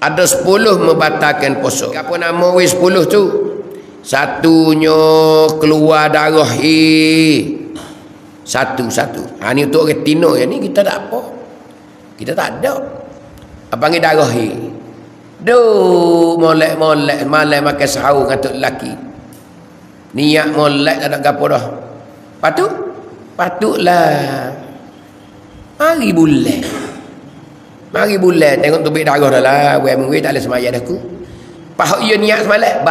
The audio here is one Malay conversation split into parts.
Ada 10 membatalkan puasa. Apa nama wis 10 tu? Satunya keluar darah satu. Ni untuk orang Tino yang ni kita tak apa. Kita tak ada. Apa panggil darah molek malam makan sahur dengan tok lelaki. Niat molek tak ada gapo dah. Patutlah. Mari bulan tengok tubik darah dah lah. Wei tak ada semaya dah ku. Pahak ia niat semalam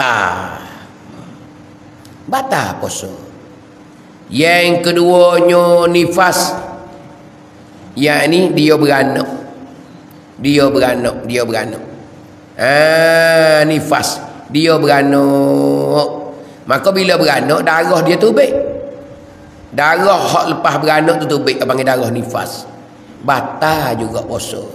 batal puasa. Yang keduanya nifas. Yang ni dia beranak. Nifas. Dia beranak. Maka bila beranak darah dia tubik. Darah hak lepas beranak tu tubik panggil darah nifas. Batal juga puasa.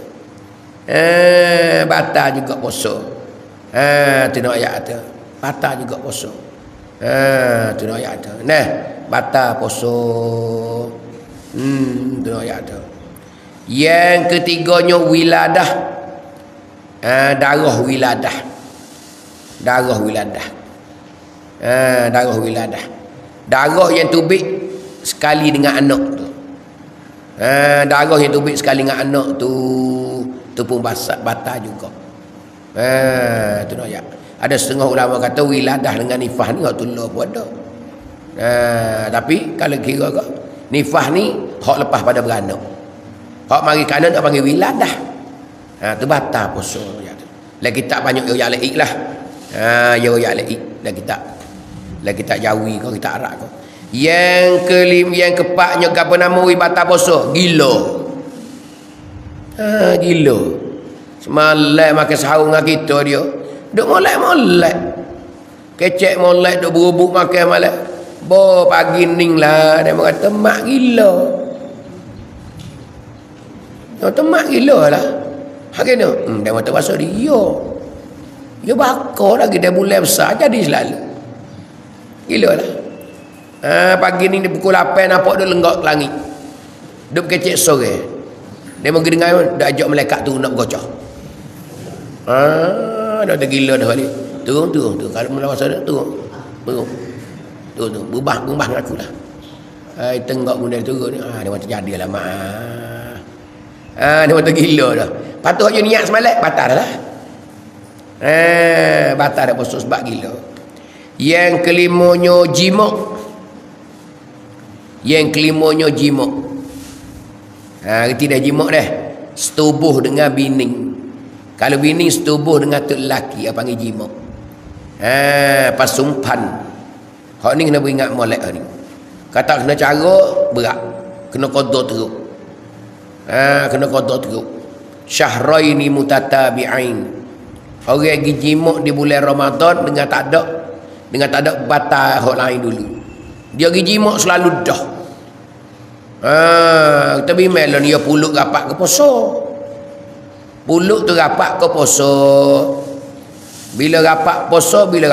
Tu nak ayat tu. Batal juga puasa. Tu nak ayat tu. Nah, batal puasa. Tu nak ayat tu. Yang ketiganya wiladah. Darah wiladah. Darah yang tubik sekali dengan anak tu. Darah yang tubik sekali dengan anak tu pun batal juga. Tu nak ayat. Ada setengah ulama kata wiladah dengan nifah ni hak tulur pun ada. Tapi kalau kira ke nifah ni hak lepas pada beranak. Hak mari kanan tak panggil wiladah. Tu batal puasa. Lah kita banyak yo yak leik lah. Yo yak leik lah kita jawi kau kita arak kau. Yang keempatnya apa nama batal puasa? Gila. Gila. Semalam makan sahur dengan kita dia. Duk molek. Kecek molek duk berubuk makan malam. Pagi ning lah dia kata mak gila. Mak gila lah. Hakina. Dia kata pasal dia. Dia bakar lagi dia bulan besar jadi selalu. Gila lah. Pagi ni dia pukul 8 nampak dia lenggak ke langit. Dia kecek sore. Dia pergi dengar dia ajak malaikat tu nak bergocah. Dah tergila dah balik. Turun. Kalau mula masa dia turun. Berubah dengan aku lah. Tenggak benda turun. Dia macam jadilah mak. Dia macam gila dah. Patut je niat semalam batal dah lah. Batal dah puasa sebab gila. Yang kelimanya jimak. Reti dah jimak dah. Setubuh dengan bining. Kalau bining setubuh dengan tok lelaki apa panggil jimak. Pasumpan. Hak ni kena beringat molek ni. Kata kena cara berat. Kena qada teruk. Kena qada teruk. Syahraini mutatabi'ain. Orang pergi jimak di bulan Ramadan dengan tak ada batal hak lain dulu. Dia pergi jimak selalu dah. Tapi melon dia puluk rapat ke puasa. Puluk tu rapat ke puasa. Bila rapat puasa. Bila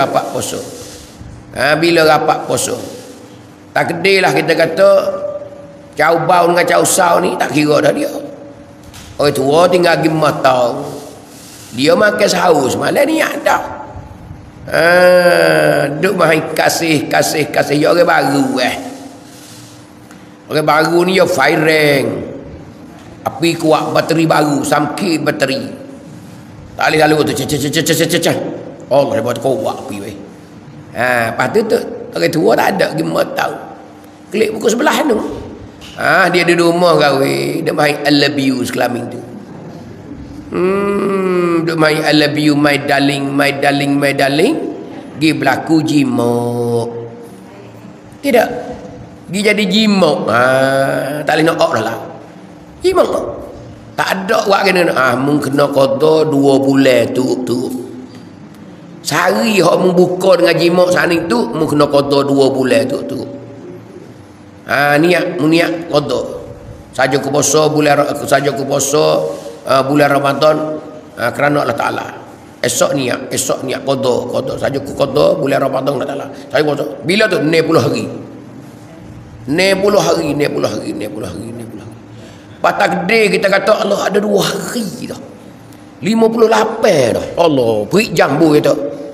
rapat puasa. Tak kedilah kita kata cau bau dengan cau sau ni tak kira dah dia. Orang tua tinggal pergi 5 tahun. Dia makan sahur semalam ni ada. Duk main kasih ya orang baru Orang baru ni ya firing. Api kuat bateri baru, samkit bateri. Tak boleh lalu tu cecah. Oh, dia buat kuat api weh. Lepas tu orang tua tak ada pergi tahu. Klik buku sebelah tu. Dia di rumah gawe, dia main I love you kelamin tu. Dia main I love you my darling. Gi berlaku jimak. Tidak. Gi jadi jimak. Tak boleh nak lah. Jimak. Tak ada buat kena. Mung kena qada 2 bulan tu. Sehari hak mung buka dengan jimak sana tu, mung kena qada 2 bulan tu. Niat qada. Saja ke puasa bulan Ramadan kerana Allah Taala. Esok niat qada. Saja ke qada bulan Ramadan Allah Taala. Saya puasa. Bila tu 60 hari. 60 hari. Patah gede kita kata Allah ada 2 hari dah. 58 dah. Allah, perik jambu itu.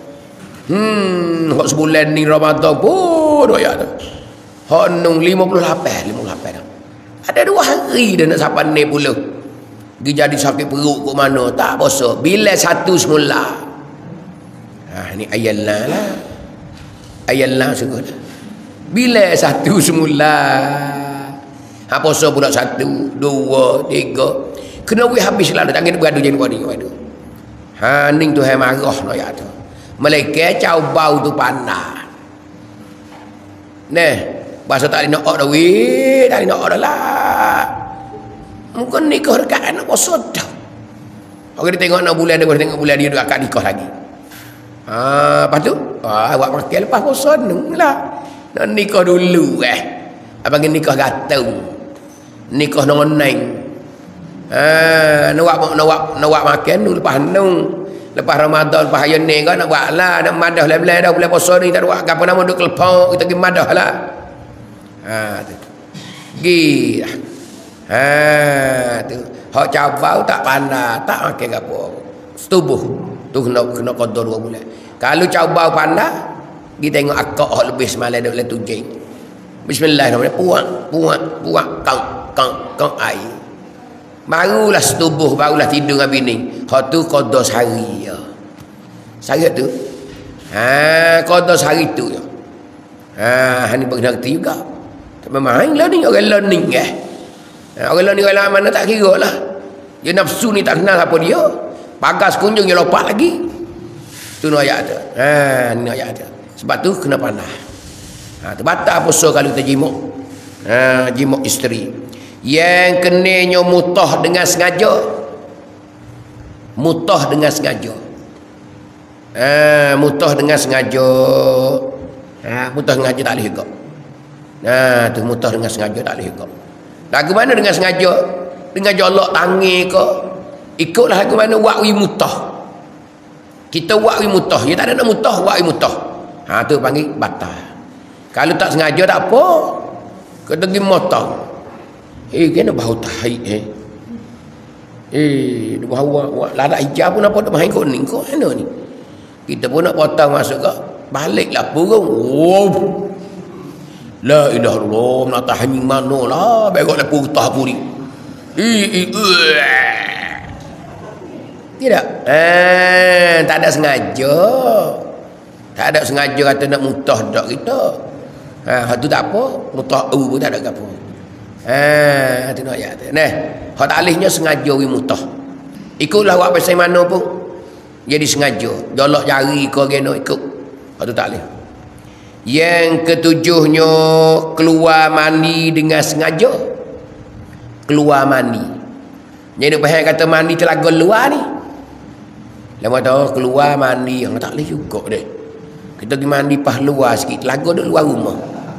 Hak sebulan ni Ramadan pun ayat tu. Hak nung 58 dah. Ada 2 hari dah nak sampai ni pula. Dia jadi sakit perut ke mana, tak puasa. Bila satu semula. Ni ayatlah lah. Ayatlah suka dah. Bila satu semula. Puasa pula 1, 2, 3. Kena wih habis lah. Tangan beradu jangan beradu. Ning tu hai marah no ya tu. Malaikat cau bau tu pandai. Nah, bahasa tak nak dah weh, tak nak dah lah. Mungkin nikah dekat anak puasa dah. Orang dia tengok 6 bulan dia tengok bulan dia akan nikah lagi. Lepas tu, awak makan lepas puasa nung lah. Nak nikah dulu abang nikah gatung. Nikah noneng. Nak makan dulu lepas nung. Lepas Ramadan, lepas ayat ni kan nak buat lah. Nak madah lah dah bulan puasa ni tak ada buat. Apa nama duk kelepau, kita pergi madah lah. Tu. Pergi lah. Tu. Hak cabau tak pandai, tak makan apa. Setubuh. Tu kena kodor 2 bulan. Kalau cabau pandai, kita tengok akak hak lebih semalam dah boleh tujing. Bismillahirrahmanirrahim. Puak, kang air. Barulah setubuh, barulah tidur dengan bini. Hak tu qada sehari ya. Sehari tu. Qada sehari tu ya. Hani berkena reti juga. Memang learning orang learning orang learning orang mana tak kira lah. Dia nafsu ni tak kenal apa dia. Bagas kunjung dia lompat lagi. Tu no ayat tu. Ni ayat tu. Sebab tu kena pandai. Tu batal puasa kalau kita jimuk. Jimuk isteri. Yang kenanya mutah dengan sengaja. Mutah dengan sengaja. Mutah dengan sengaja. Mutah sengaja tak boleh juga. Tu mutah dengan sengaja tak boleh juga. Lagu mana dengan sengaja? Dengan jolok tangi ke? Ikutlah lagu mana wa'wi mutah. Kita wa'wi mutah. Dia tak ada nak mutah, wa'wi mutah. Tu panggil batal. Kalau tak sengaja tak apa. Kita pergi motong. Kena bau tahi dia bau ladak hijau pun apa dah main kuning kau mana ni. Kita pun nak potong masuk ke baliklah burung. La ilaha illallah, nak tahan mana lah begok lepas utah aku ni. Tidak. Tak ada sengaja. Tak ada sengaja kata nak mutah dak kita. Tu tak apa, mutah pun tak ada apa. Tu nak ayat tu. Nah, hak alihnya sengaja wi mutah. Ikutlah awak pasal mana pun. Jadi sengaja. Jolok jari kau kena ikut. Hak tu tak alih. Yang ketujuhnya keluar mandi dengan sengaja. Keluar mandi. Jadi faham kata mandi telaga luar ni. Lama tahu keluar mandi yang tak alih juga deh. Kita pergi mandi pas luar sikit. Telaga duk luar rumah.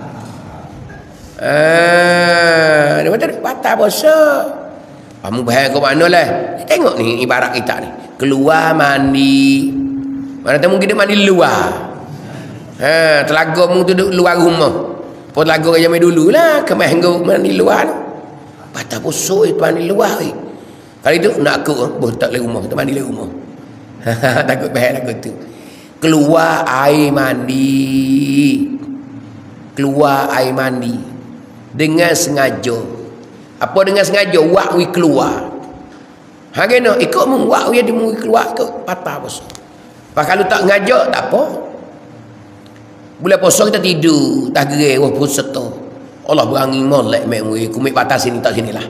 Dia kata batal puasa. Kamu bahaya ke mana lah? Tengok ni ibarat kita ni. Keluar mandi. Mana tahu mungkin dia mandi luar. Telaga mu tu duduk luar rumah. Pun telaga yang main dulu lah. Kemah mandi luar tu. Batal puasa itu mandi luar. Kali tu nak aku tak le rumah. Kita mandi le rumah. Takut bahaya lagu tu. Keluar air mandi. Keluar air mandi. Dengan sengaja. Apa dengan sengaja? Wakwi keluar. Kena ikut mu. Wakwi dia mu keluar ke patah puasa. Kalau tak sengaja tak apa. Bulan puasa kita tidur. Tak gerai wah puasa tu. Allah berangin molek mek mu. Kumik batas sini tak sinilah.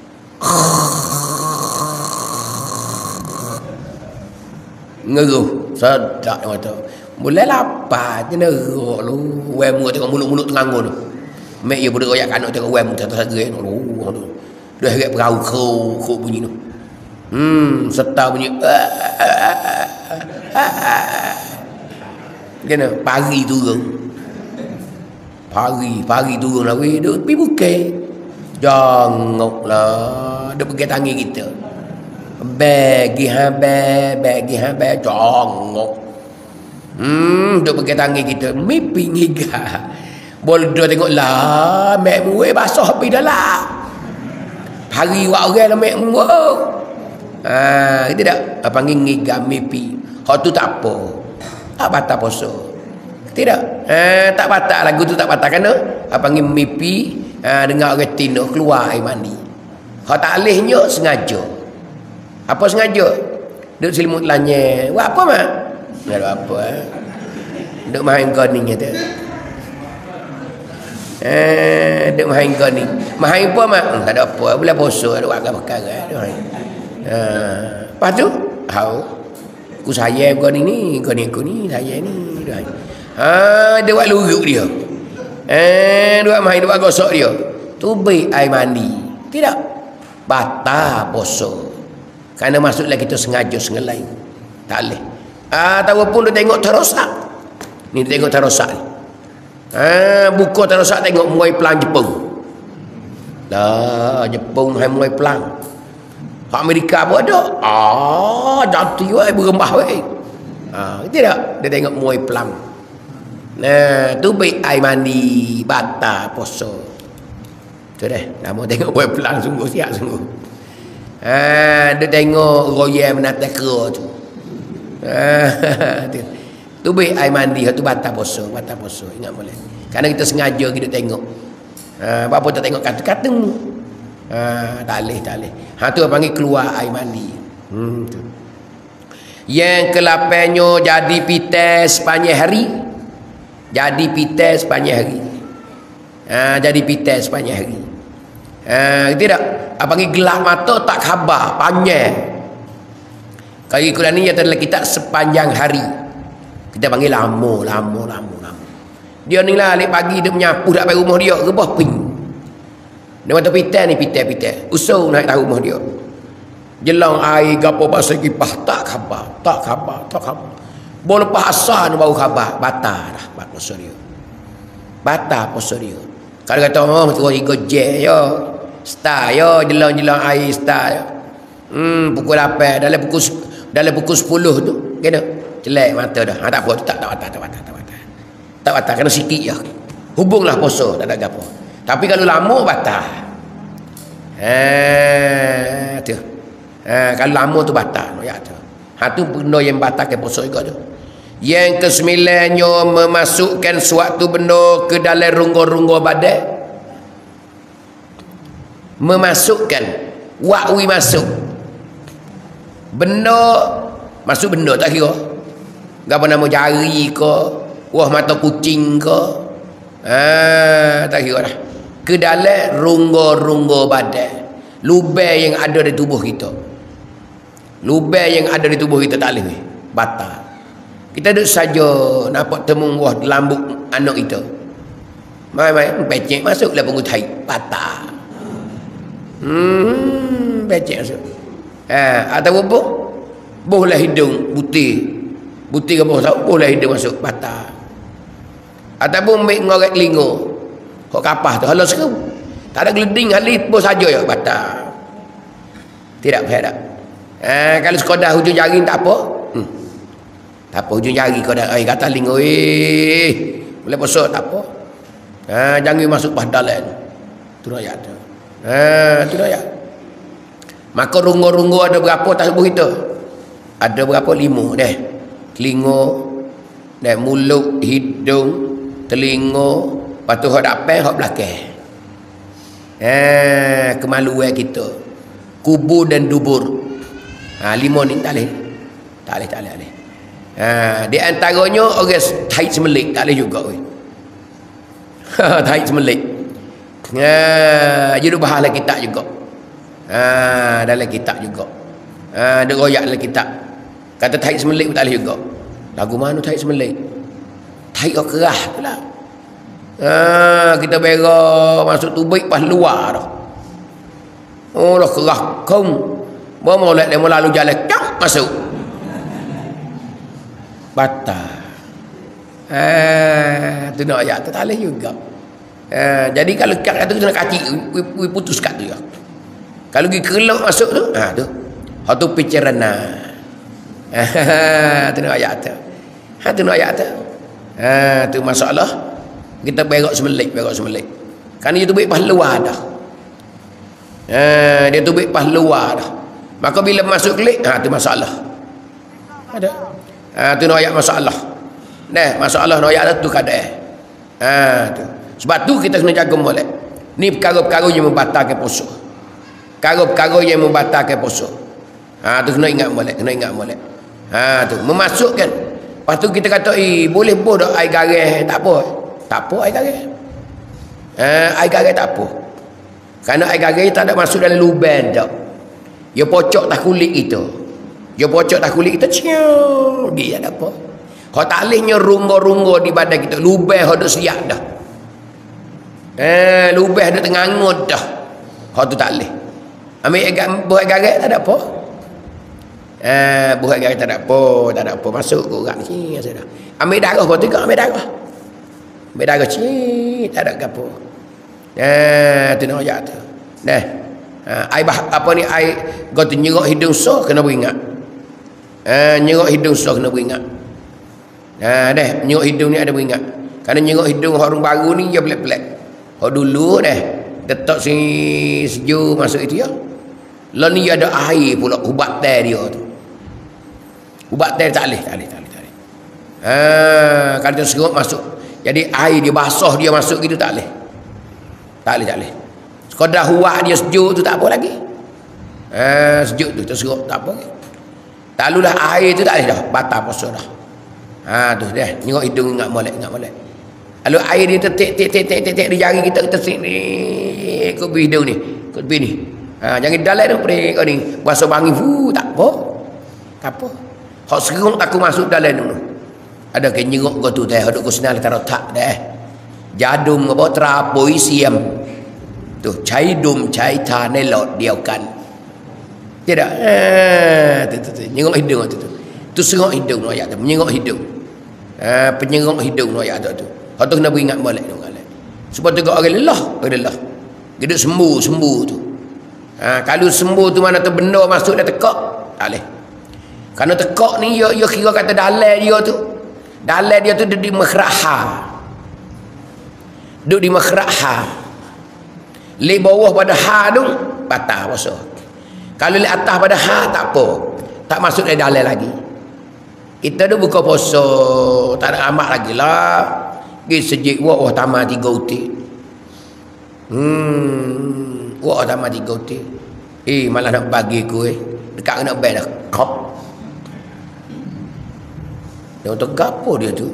Ngeruh. Sedap kata. Boleh lapar je nerok lu. Weh mu tengok mulut-mulut tengangun tu. Mek ia boleh royak kanak tengok weh mu tak gerai tu. Dah harap perahu kau bunyi tu. Serta bunyi. Kena pagi turun. Pagi turun lah weh. Dia pergi bukai. Jangoklah. Dia pergi tangi kita. Bagi habis jangok. Dia pergi tangi kita. Mimpi ngiga. Boleh tengok lah. Mek mu basah api dah lah. Hari wak orang lah mek mu. Tidak panggil ngigam mimpi. Hak tu tak apa. Tak batal puasa. Tidak. Tak batal lagu tu tak batal kerana panggil mimpi dengar orang tino keluar air mandi. Hak tak lehnya sengaja. Apa sengaja? Duk selimut lanye. Buat apa mak? Tak ada apa. Duk main goni kata. Duk main goni. Main apa mak? Tak ada apa. Boleh puasa ada agak perkara. Lepas tu, aku saya goni ni, goni aku ni, saya ni. Dia buat luruk dia. Dia buat main, dia buat gosok dia. Tu baik air mandi. Tidak. Batal puasa. Kerana maksudlah kita sengaja sengelai. Tak boleh. Tahu pun dia tengok terosak. Ni dia tengok terosak ni. Buka terosak tengok muai pelang Jepun. Lah, Jepun hai muai pelang. Hak Amerika pun ada. Jati weh berembah weh. Tidak. Dia tengok muai pelang. Nah, tu baik air mandi batal puasa. Tu dah. Nama tengok muai pelang sungguh siap sungguh. Dia tengok royal menatas kera tu. Tu baik air mandi, tu batal puasa, ingat boleh. Kerana kita sengaja kita tengok. Apa tak tengok kata-kata mu. Tak boleh. Tu panggil keluar air mandi. Tu. Yang ke-8nya jadi pites sepanjang hari. Jadi pites sepanjang hari. Jadi pites sepanjang hari. Tidak. Panggil gelap mata tak khabar panjang. Kalau Quran ni ada dalam kitab sepanjang hari. Kita panggil lama. Dia ni lah alik pagi dia menyapu dak rumah dia rebah ping. Dia mata pitai ni pitai. Usau naik tahu rumah dia. Jelang air gapo bahasa kipas tak khabar. Boleh lepas asar ni baru khabar. Batal dah puasa dia. Batal puasa dia. Kalau kata terus ikut je ya. Start yo jelang air start yo. Pukul 8 dalam pukul 10 tu kena celak mata dah. Tak apa tak batal kena sikit je. Hubunglah puasa tak ada gapo. Tapi kalau lama batal. Tu. Kalau lama tu batal ya tu. Tu benda yang batal ke puasa juga tu. Yang ke-9-nya memasukkan suatu benda ke dalam rongga-rongga badan. Memasukkan wakwi masuk benda masuk benda tak kira apa nama jari ke wah mata kucing ke tak kira dah ke dalam rongga-rongga badan lubang yang ada di tubuh kita tak boleh batal. Kita duduk saja nampak temung wah lambuk anak kita mai pecek masuklah punggut haid batal. Becek masuk. Atau apa? Bohlah hidung butir ke bawah tahu bohlah hidung masuk batal. Ataupun ambil ngorek telinga. Hok kapas tu halau seru. Tak ada geleding halis bos saja ya batal. Tidak tak. Kalau sekadar hujung jari tak apa. Tak apa hujung jari kau dah kata telinga boleh puasa tak apa. Jangan masuk padalan. Tu ayat tu. Tu dah ya. Maka rongga-rongga ada berapa tak sebut kita? Ada berapa? 5 dah. Telinga, dah mulut, hidung, telinga, lepas tu hak depan, hak belakang. Kemaluan kita. Kubur dan dubur. 5 ni tak boleh. Tak boleh. Di antaranya orang tahi semelik tak boleh juga weh. Tahi semelik. Jadi bahalah kitab juga. Dalam kitab juga. Dia royak dalam kitab. Kata tahi semelik pun tak boleh juga. Lagu mana tahi semelik? Tahi kau kerah tu lah. Kita berak masuk tubik pas luar dah. Oh lah kerah kau. Bawa molek dia lalu jalan kau masuk. Batal. Tu nak ayat tu tak boleh juga. Jadi kalau kat tu kena kacik putus kat tu ya. Kalau pergi kelok masuk tu tu hak tu pikiran tu nak ayat tu. Tu nak ayat tu. Tu masalah kita berak semelik. Kan dia tubik pas luar dah. Dia tubik pas luar dah. Maka bila masuk klik, tu masalah. Ada. Tu noyak masalah. Nah, masalah noyak tu kadang. Tu. Sebab tu kita kena jaga molek. Ni perkara-perkara yang membatalkan puasa. Perkara-perkara yang membatalkan puasa. Tu kena ingat molek, tu memasukkan. Lepas tu kita kata, boleh bodoh air garam, tak apa. Tak apa air garam. Air garam tak apa. Kerana air garam tak ada masuk dalam lubang tak. Dia pocok tak kulit kita. Cium. Dia ada apa. Kalau tak bolehnya rungo-rungo di badan kita. Lubang ada siap dah. Lubang ada tengangut dah. Kalau tu tak boleh. Ambil buah garam tak ada apa. Buah garam tak ada apa. Masuk ke orang ni. Ambil darah pun juga ambil darah. Ambil darah tak ada apa. Tu nak ajak tu. Air apa ni air kata nyerok hidung so kena beringat. Nyerok hidung so kena beringat. Nyerok hidung ni ada beringat. Kerana nyerok hidung orang baru ni dia pelik-pelik. Hak dulu detok sini sejuk masuk itu ya. Lah ni ada air pula ubat teh dia tu. Ubat teh tak boleh. Kalau dia serut masuk. Jadi air dia basah dia masuk gitu tak boleh. Tak boleh. Sekadar huak dia sejuk tu tak apa lagi. Sejuk tu terserut tak apa lagi. Tak lalulah air tu tak boleh dah. Batal puasa dah. Tu dah. Nyerok hidung ingat molek. Lalu air dia tetik di jari kita ni. Kubi hidung ni. Kubi ni. Jangan dalam tu perik kau ni. Basuh bangi. Tak apa. Hak serung tak aku masuk dalam tu. Ada ke nyerok kau tu dah. Haduk kau senal taruh tak dah. Jadum apa terapoi siam. Tu cai dum cai ta nelot diaukan. Tidak. Tu nyerok hidung tu. Tu serok hidung ayat tu. Menyerok hidung. Penyerok hidung ayat tu. Hak tu kena beringat balik tu. Sebab tu orang lelah. Dia sembuh tu. Kalau sembuh tu mana tu benda masuk dah tekak. Tak boleh. Kerana tekak ni dia kira kata dalai dia tu. Dalai dia tu dia di makhraha. Duduk di makhraha. Li bawah pada ha tu batal puasa. Kalau li atas pada ha tak apa. Tak masuk dari dalai lagi. Kita tu buka puasa tak ada amat lagi lah. Pergi sejik wah tambah 3 utik. Wah tambah 3 utik. Malah nak bagi ku dekat nak bel dah. Kop. Dia untuk gapo dia tu?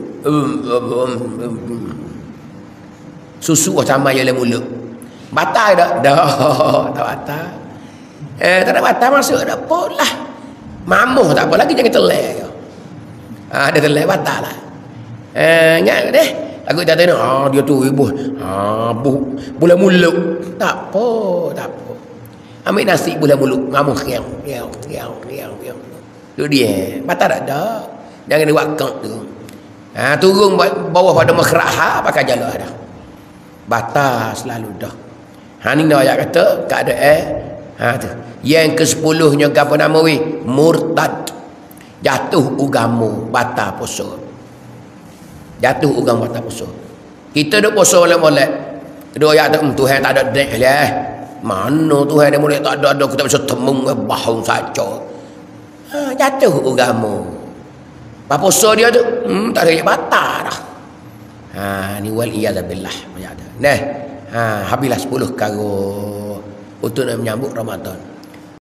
Susu sama je dalam mulut. Batal tak? Dah. Tak batal. Tak ada batal masuk. Tak apa lah. Mamuh tak apa lagi. Jangan telai. Dia telai batal lah. Ingat deh. Aku tak tengok. Dia tu ibu. Bulan mulut. Tak apa. Ambil nasi bulan mulut. Mamuh. Riau. Tu dia. Batal tak ada. Jangan diwakak tu. Turun bawah pada makhraha. Pakai jalan dah. Batas selalu dah. Ni dah ayat kata keadaan tu. Yang ke-10-nya apa nama murtad. Jatuh agama batal puasa. Jatuh agama batal puasa. Kita duk puasa molek-molek. Kedua ayat tu Tuhan tak ada dek lah. Mana Tuhan dia molek tak ada kita bisa temung bahung saja. Jatuh agama. Apa puasa dia tu tak ada batal dah. Ni wal iyadzabillah. Habislah 10 karo untuk nak menyambut Ramadan.